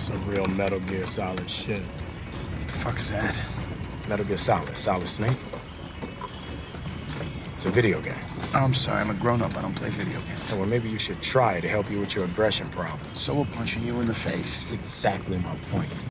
Some real Metal Gear Solid shit. What the fuck is that? Metal Gear Solid, Solid Snake. It's a video game. Oh, I'm sorry, I'm a grown-up. I don't play video games. So, well, maybe you should try to help you with your aggression problem. So we're punching you in the face. That's exactly my point.